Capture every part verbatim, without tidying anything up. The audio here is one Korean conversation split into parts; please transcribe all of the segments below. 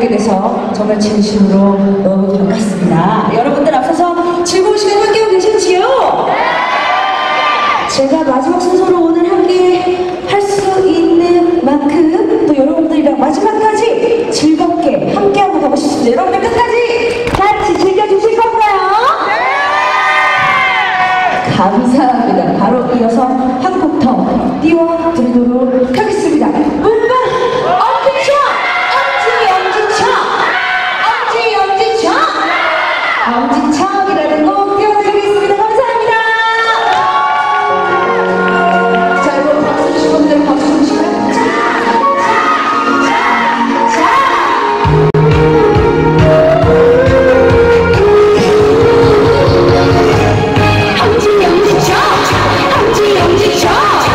뵙게 돼서 정말 진심으로 너무 반갑습니다. 여러분들 앞서서 즐거운 시간 함께하고 계셨지요? 제가 마지막 순서로 오늘 함께 할 수 있는 만큼 또 여러분들이랑 마지막까지 즐겁게 함께하고 가고 싶습니다. 여러분들 끝까지 같이 즐겨주실 건가요? 네! 감사합니다. 바로 이어서 한 곡 더 띄워드리도록 하겠습니다. 음반 엄지차! 엄지 엄지차! 엄지 엄지차! 엄지차이라는 곡 띄워드리겠습니다. 감사합니다. 자, 이거 박수 주신 분들 박수 주시고요. 자, 자, 자, 엄지 엄지차! 엄지 엄지차!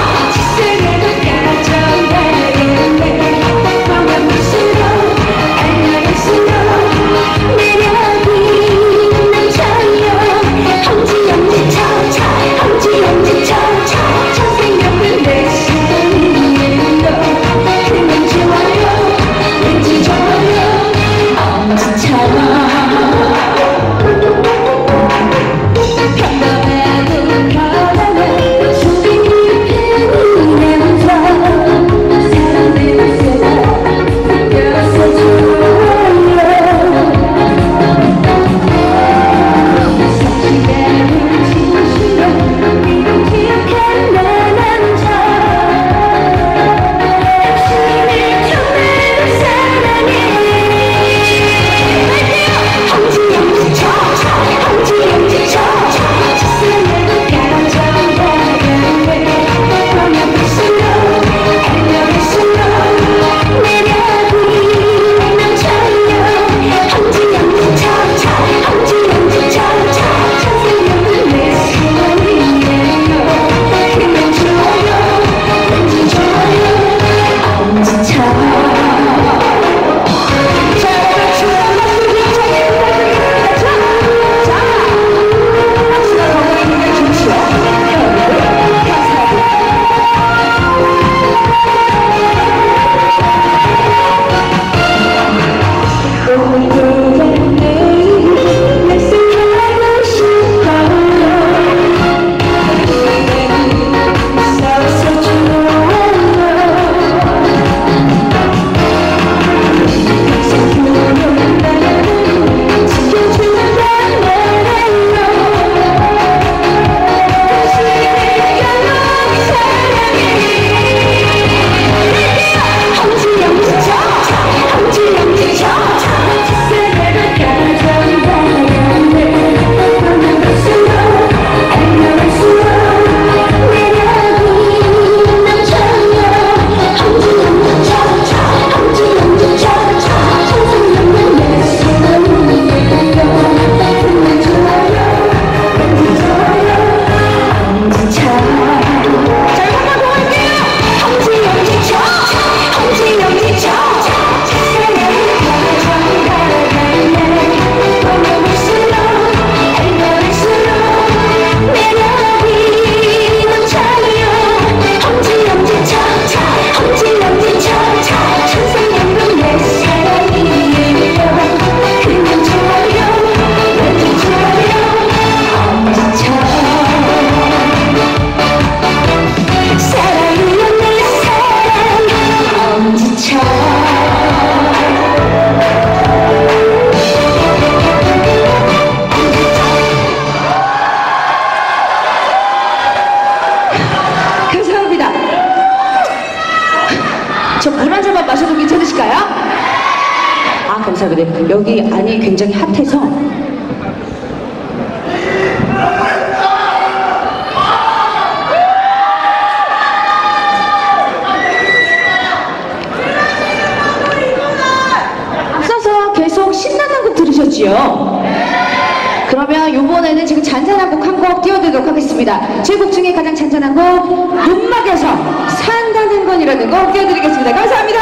감사합니다. 여기 안이 굉장히 핫해서 앞서서 계속 신나는 곡 들으셨지요? 그러면 이번에는 지금 잔잔한 곡 한 곡 띄워드리도록 하겠습니다. 제 곡 중에 가장 잔잔한 곡 음악에서 산다는 건이라는 곡 띄워드리겠습니다. 감사합니다.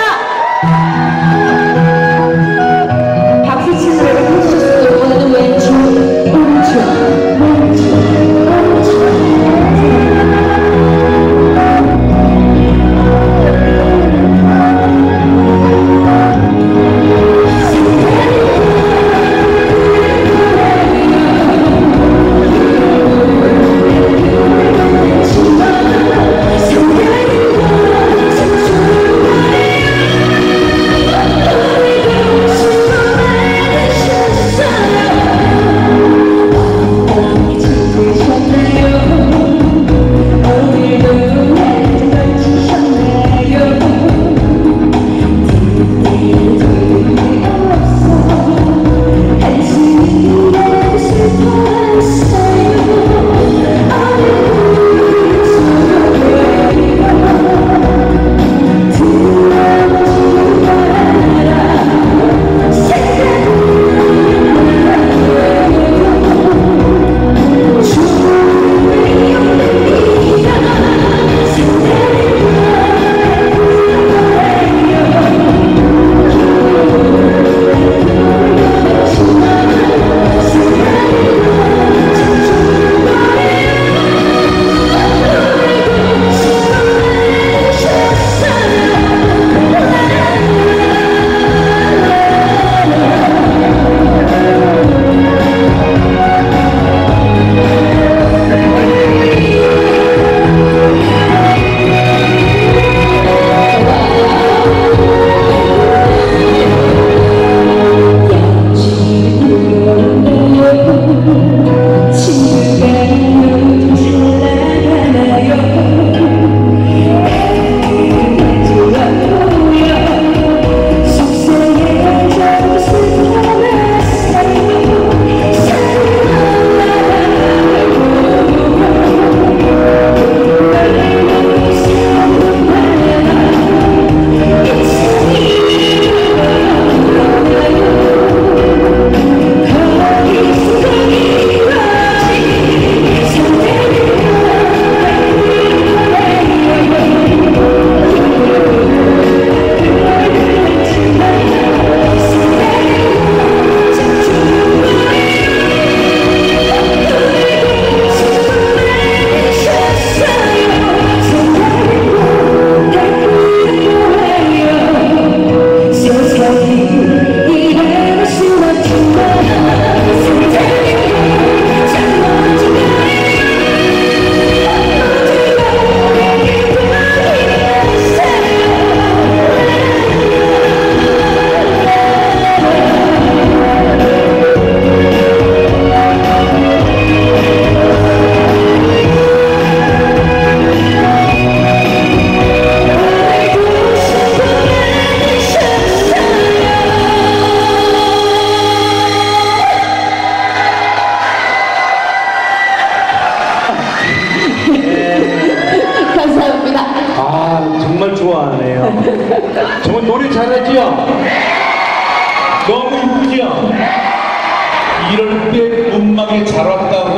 박수 치면서 여러분 해주셨습니다. 이번에는 왼쪽 오른쪽 왼쪽 오른쪽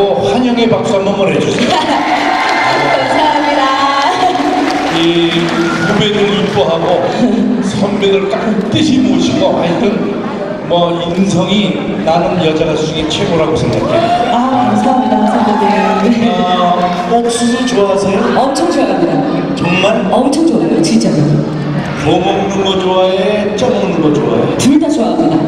아이고 환영의 박수 한번 보내주세요. 감사합니다. 이 후배들 이뻐하고 선배들 깍듯이 모시고 하여튼 뭐 인성이 나는 여자 가수 중에 최고라고 생각해. 아, 감사합니다, 선배님. 아, 옥수수 좋아하세요? 엄청 좋아합니다. 정말? 엄청 좋아해요, 진짜로. 뭐 먹는 거 좋아해? 쪄 먹는 거 좋아해? 둘 다 좋아합니다.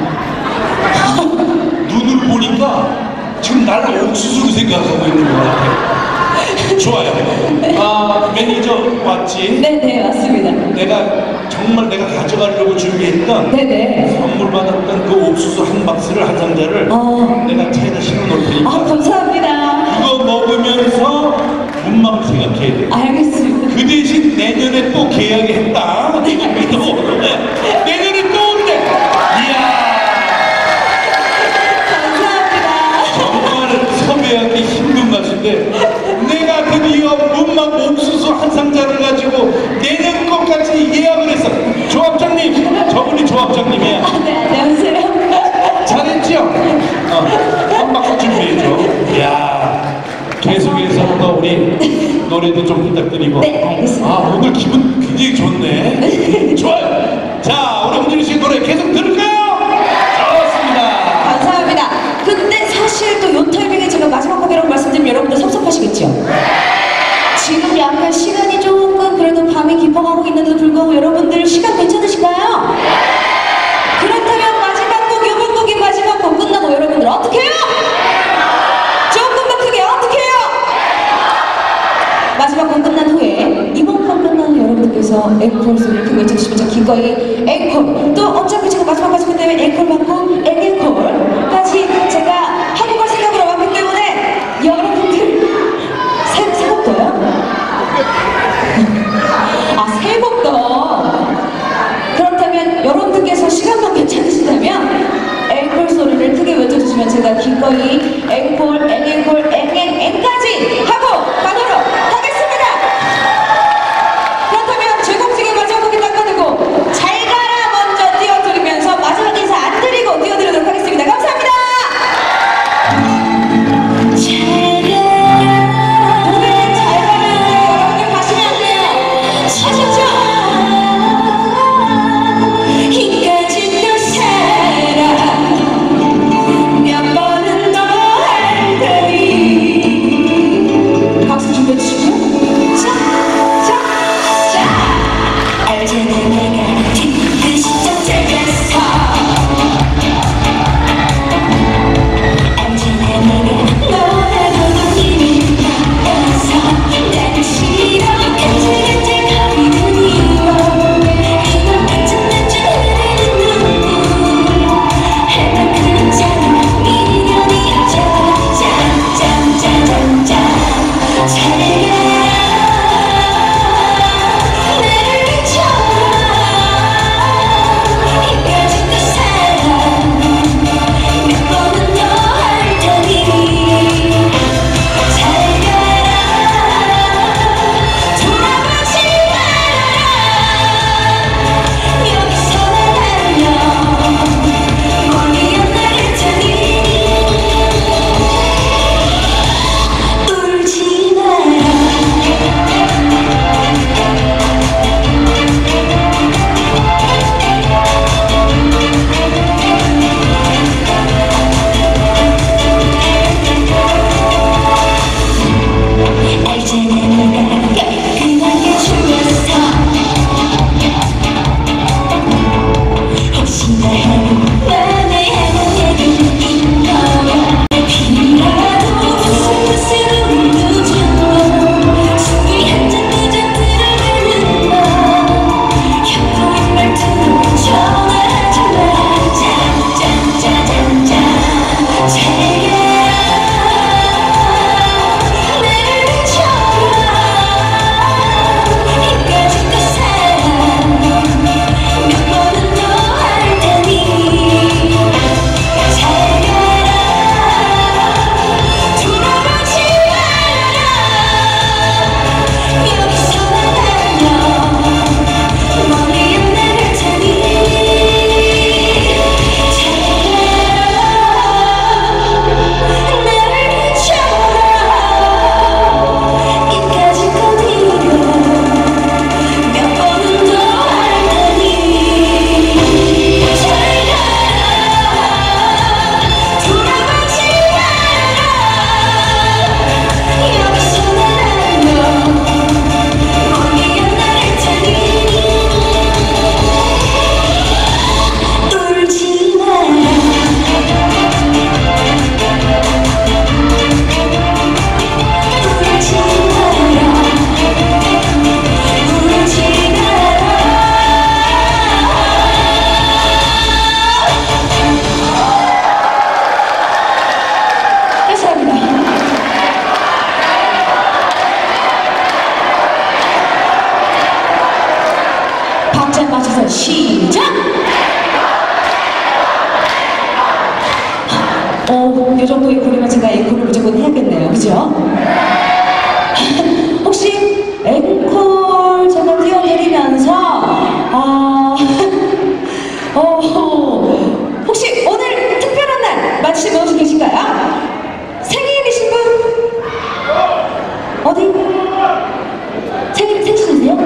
눈을 보니까 지금 날 옥수수로 생각하고 있는 것 같아. 좋아요. 아, 매니저 왔지? 네네, 맞습니다. 내가 정말 내가 가져가려고 준비했던 네네. 선물 받았던 그 옥수수 한 박스를 한 상자를 어. 내가 차에다 실어놓을 아, 테니까 감사합니다. 그거 먹으면서 문망을 생각해야 돼. 알겠습니다. 그 대신 내년에 또 계약했다. 내가 믿어. 내년에 또 온대. 이야. 감사합니다. 정말 섭외하기 힘든 가수인데 내가 드디어 문망 옥수수 한 상자를 가지고 내년 것까지 예약을 했어. 조합장님, 저분이 조합장님이야. 아, 네, 안녕하세요. 잘했죠? 어, 한 박스 준비해줘. 이야, 계속해서 또 우리 노래도 좀 부탁드리고. 네, 알겠습니다. 아, 오늘 기분 굉장히 좋네. 좋아요. 자, 우리 홍진우 씨 노래 계속 들을까요? 좋습니다. 감사합니다. 근데 사실 또 요 타이밍에 제가 마지막 곡이라고 말씀드리면 여러분들 섭섭하시겠죠? 지금 약간 시간이 조금 그래도 밤이 깊어가고 있는데도 불구하고 여러분들 시간 괜찮으실까요? 그렇다면 마지막 곡, 요번 곡이 마지막 곡 끝나고 여러분들 어떻게 해요? 조금 더 크게 어떻게 해요? 마지막 곡 끝난 후에 이번 곡 끝난 후 여러분들께서 앵콜 소리를 크게 외쳐주시면 저 기꺼이 앵콜 또 어차피 제가 마지막까지 끝내면 앵콜 받고 앵앵콜까지 제가 하고 갈 생각으로 왔기 때문에 여러분들 새, 새 곡도요? 아, 새 곡도 그렇다면 여러분들께서 시간만 괜찮으시다면 앵콜 소리를 크게 외쳐주시면 제가 기꺼이 앵콜, 앵앵콜, 앵앵앵까지 하고 가도록 하겠습니다. 그렇다면 제 곡 중에 마지막 곡이 닦아두고 잘 가라 먼저 띄워드리면서 마지막 인사 안 드리고 띄워드리도록 박자 맞춰서 시작! 어, 이 정도의 앵콜이면 제가 앵콜을 무조건 해야겠네요. 그죠? 혹시 앵콜 제가 띄워드리면서, 아, 어, 혹시 오늘 특별한 날 맞으신 분 혹시 계신가요? 생일이신 분? 어디? 생일, 생신이세요?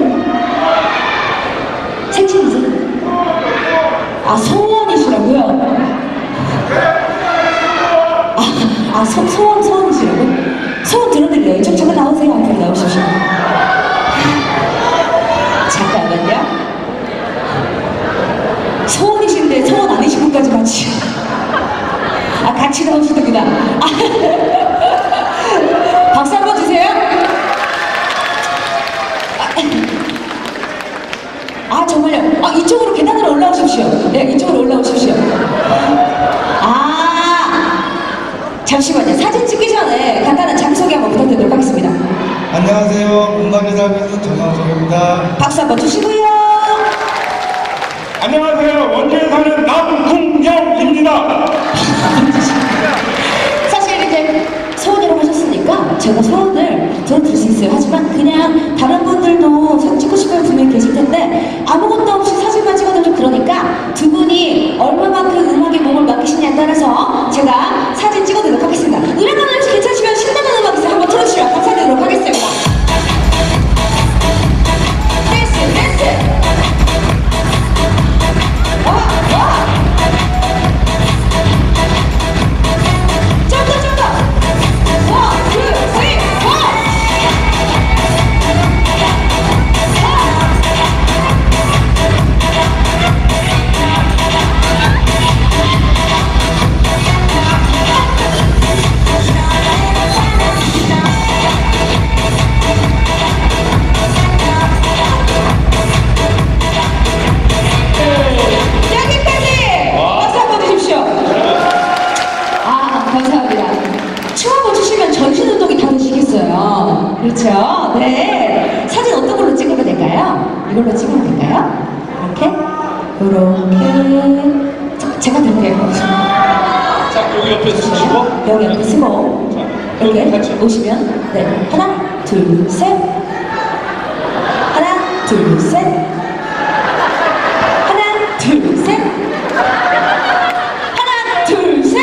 생신이세요? 아, 소원이시라고요? 아, 아 소, 소원, 소원이시라고? 소원 들어드릴래요. 이쪽 잠깐 나오세요. 앞으로 나오십시오. 잠깐만요. 소원이신데 소원 아니신 분까지 같이. 아, 같이 나오시는구나. 아, 박수 한번 주세요. 아, 정말요? 아, 이쪽으로 계단으로 올라오십시오. 네, 이쪽으로 올라오십시오. 아, 잠시만요. 사진 찍기 전에 간단한 자기소개 한번 부탁드리도록 하겠습니다. 안녕하세요. 음악에 살고 있는 전광석입니다. 박수 한번 주시고요. 안녕하세요. 원주에 사는 남궁영입니다. 사실 이제 소원이라고 하셨으니까 제가 소원을 들어드릴 수 있어요. 하지만 그냥 다른 분들도 사진 찍고 싶은 분이 계실 텐데 아무것도 없이 사진만 찍어도 좀 그러니까 두 분이 얼마만큼 음악에 몸을 맡기시냐에 따라서 제가 사진 찍어드리도록 하겠습니다. 음악감독님 혹시 괜찮으시면 신나는 음악 있어요. 한번 틀어주시면 감사드리도록 하겠습니다. 댄스 댄스 와, 와. 점프 점프 원, 투, 쓰리, 포 여기까지! 박수 한번 주십시오. 아, 감사합니다. 춤 한번 추시면 전신 운동이 다 되시겠어요. 그렇죠? 네. 사진 어떤 걸로 찍으면 될까요? 이걸로 찍으면 될까요? 이렇게? 이렇게. 자, 제가 들게요. 자, 여기 옆에서 쓰시고. 여기 옆에 쓰고. 자, 여기 이렇게 같이. 오시면. 네. 하나, 둘, 셋. 하나, 둘, 셋. 하나, 둘, 셋. 하나, 둘, 셋.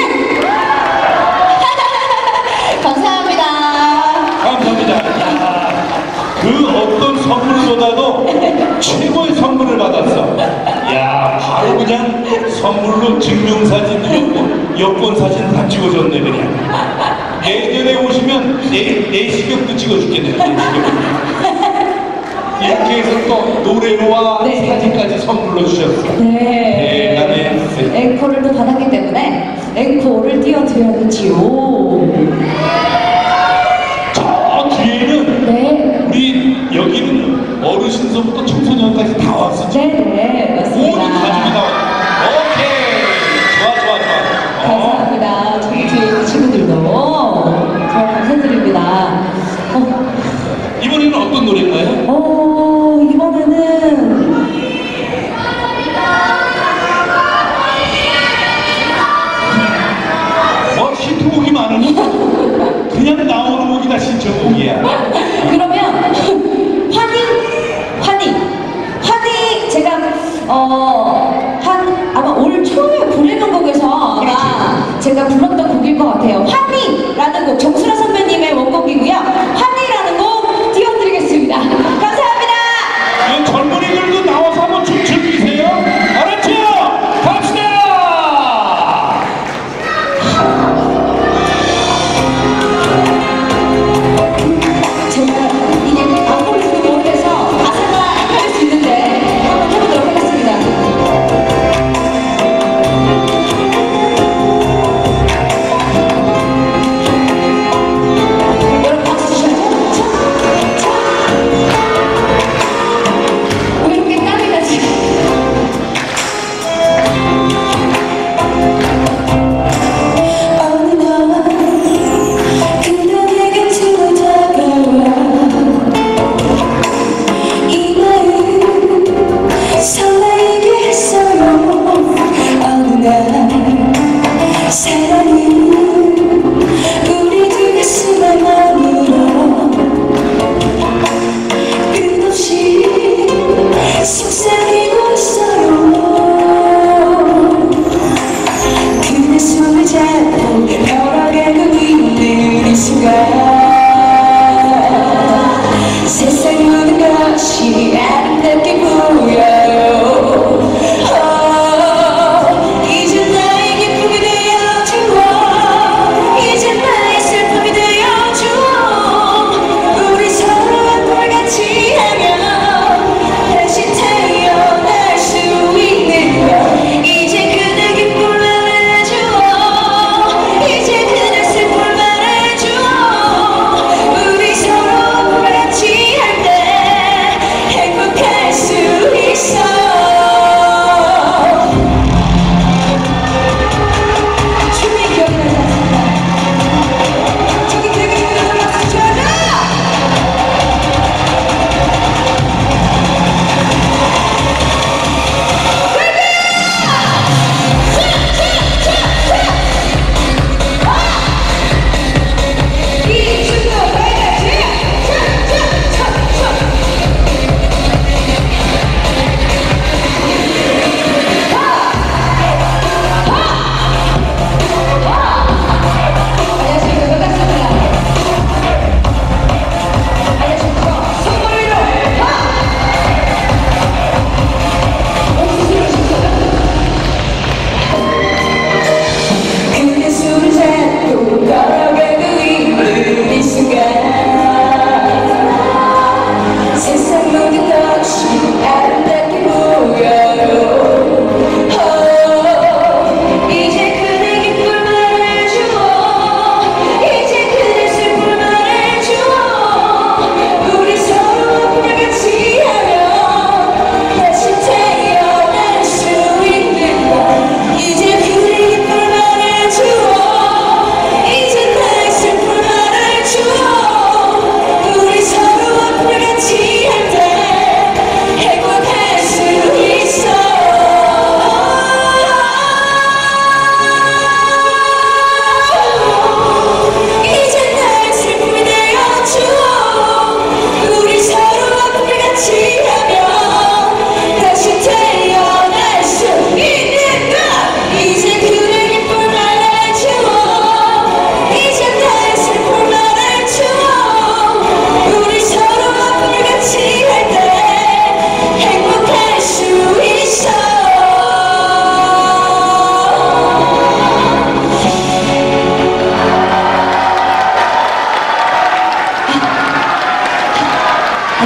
감사합니다. 감사합니다. 야, 그 어떤 선물보다도 최고의 선물을 받았어. 야, 바로 그냥 선물로 증명사진, 여권, 여권사진 다 찍어줬네, 그냥. 내년에 오시면 내, 내시경도 찍어줄겠네요, 내시경. 이렇게 해서 또 노래와 네. 사진까지 선물로 주셨어. 네. 대단해. 앵콜을 또 받았기 때문에 앵콜을 띄워드려야겠지요. 저 뒤에는 네. 우리 여기는 어르신서부터 청소년까지 다 왔어. 지금. 네네. 모두 가족이 맞습니다. 다 왔어. 오케이. 좋아, 좋아, 좋아. 어. 감사합니다. 저희 뒤에 친구들도 정말 감사드립니다. 어, 이번에는 어떤 노래인가요? 어, 이번에는 뭐 히트곡이 많으니 그냥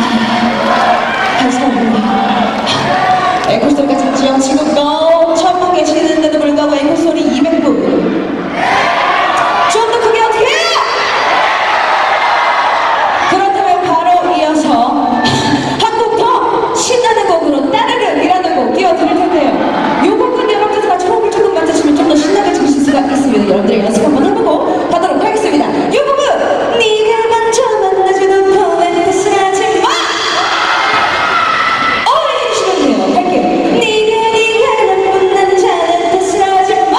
감사합니다. 앵콜소리가 듣지요? 지금 너무 분 계시는데도 불구하고 앵콜소리 이백 분. 좀 더 크게 어떻게 해요? 그렇다면 바로 이어서 한 곡 더 신나는 곡으로 따르릉이라는 곡 띄워드릴 텐데요. 이 곡은 여러분들 같이 호흡을 조금 맞춰주면 좀 더 신나게 즐기실 수가 있습니다. 여러분들 연습 한번 해보고 가도록 하겠습니다. 이 곡은 네가 먼저 만나주는 포인트 쓰라지 마! 어, 해주시면 돼요. 할게요. 네가 네가 나쁜 남자는 탓을 하지 마!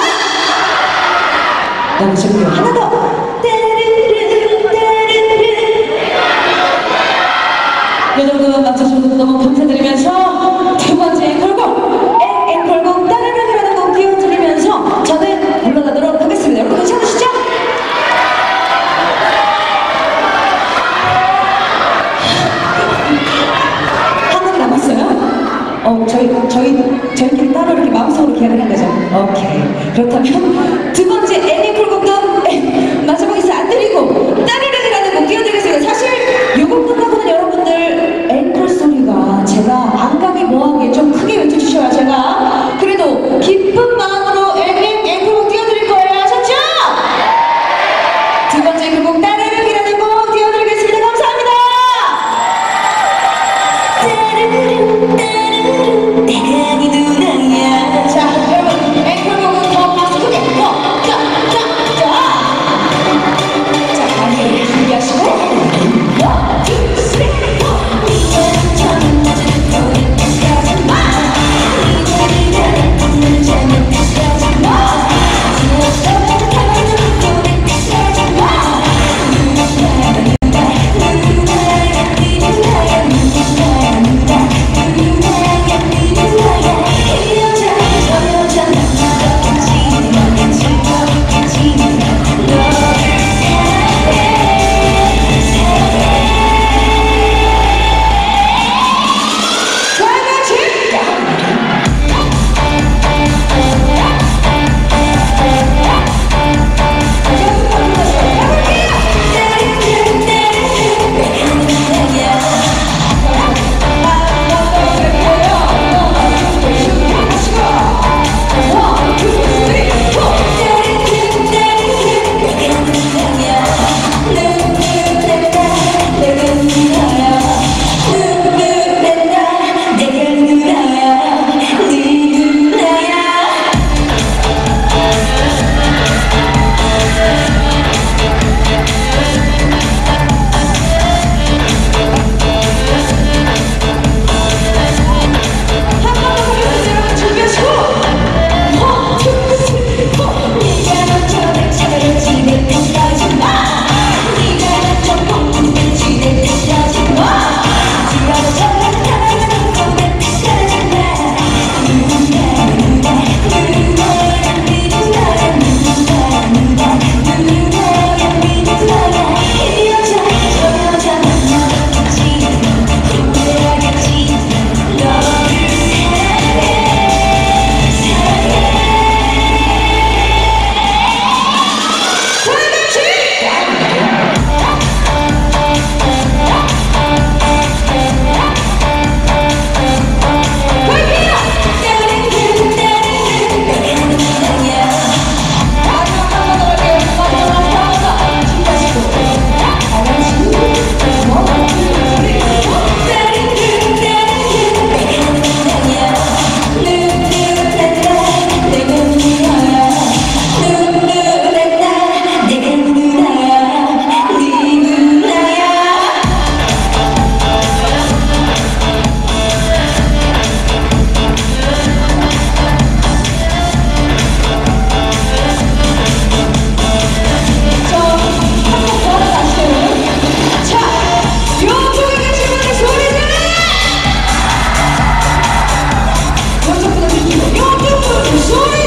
너무 좋고요. 하나 더. 따르릉 따르릉. 이 정도 맞춰주셔서 너무 감사드리면서 두 번째 앵콜곡 앵콜곡 따르릉이라는 곡 띄워드리면서 저는 물러나도록 하겠습니다. 여러분 괜찮으시죠? 한 곡 남았어요? 어, 저희, 저희, 저희끼리 따로 이렇게 마음속으로 계약을 한 거죠? 오케이. 그렇다면 두 번째 앵콜곡도 마지막에서 안 드리고 따르릉이라는 곡 띄워드리겠습니다. 사실 이 곡 끝나고는 여러분들 앵콜 소리가 제가 안감이 뭐하게 좀 크게 외쳐주셔야 제가 그래도 기쁜 마음으로 앵앵 앵콜곡 띄워드릴 거예요. 아셨죠? 두 번째 그 곡 따르릉이라는 곡 띄워드리겠습니다. 감사합니다. 따르릉 따르릉 내가 네 누나야. 자 여러분 앵콜곡은 더 박수 크게 더더더더 자 다리 준비하시고 원, 투, 쓰리, 포. 네가 처음 맞은 너의 뜻하지 마. 네가 네가 나쁜 잠은 뜻하지 마. 지었어 가만히 너의 뜻하지 마. 누나야 누나 누나야 네 누나야 누나야 누나 누나야 네 누나야. 이 여자 저 여자 남자겠지 너겠지 너겠지 너를 사랑해. 소리